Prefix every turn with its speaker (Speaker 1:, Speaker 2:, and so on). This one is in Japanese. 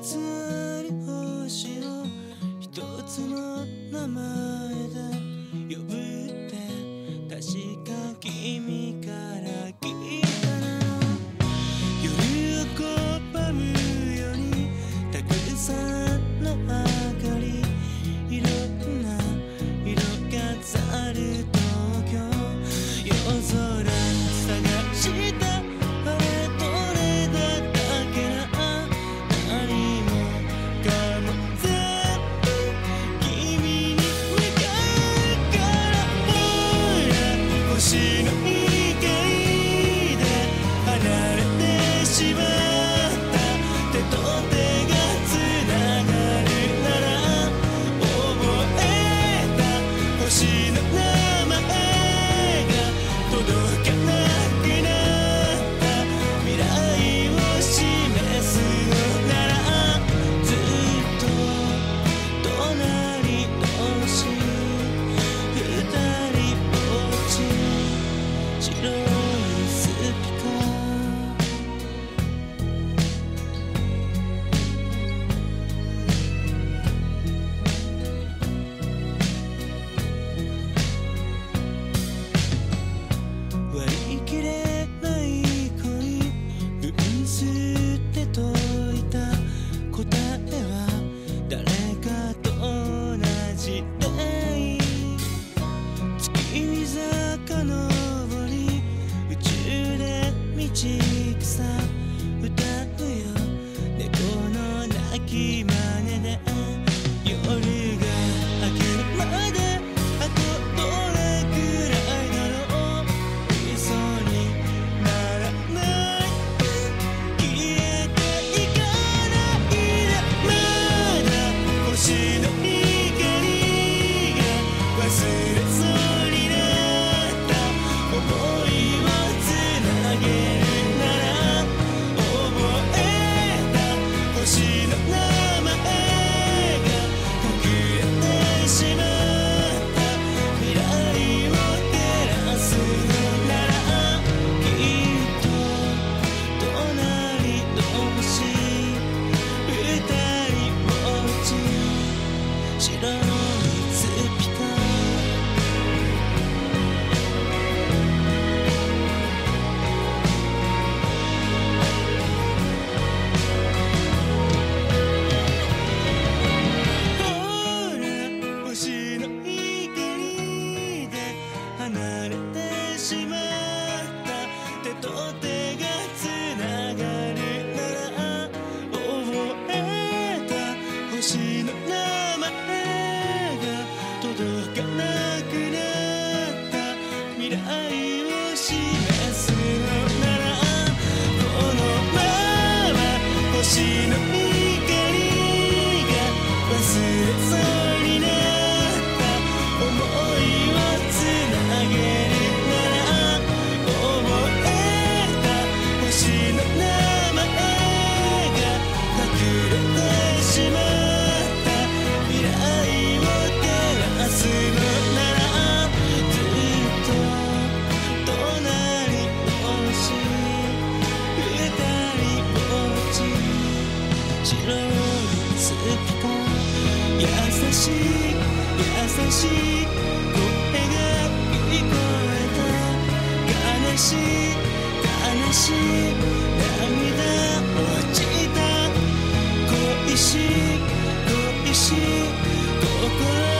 Speaker 1: つある星を一つの名前で呼ぶって確か君から聞いたな。夜を拒むようにたくさんの明かり、いろんな色飾る東京、夜空探したあれどれだったっけな。何もかも全部君に向かうから、ほら星の光で離れてしまった手と手がつながるなら、覚えた星の名前が届かなくなった未来を示すのなら、ずっと隣同士二人ぼっち、白いスピカ割り切れない恋、分数で解いた答えは誰かと同じでいい。月に遡り宇宙で道草歌うよ、猫の鳴き真似で夜が明けるまであとどれくらいだろう。嘘にならない消えていかないで、まだ星の光が忘れそうになった想いをつなげるなら、覚えた星の名前が隠れてしまった未来を照らすのなら、きっと隣同士二人ぼっち、白いスピカほら星の光で離れてしまった手と手がつながるなら、覚えた星の名前が届かなくなった未来を示すのなら、このまま星の光が忘れそうになった想いをつなげるなら、覚えた星の名前が隠れてしまった未来を照らすのなら、ずっと隣同士二人ぼっち、白いスピカ優しい優しい声が聞こえた、悲しい悲しい涙落ちた恋しい恋しい心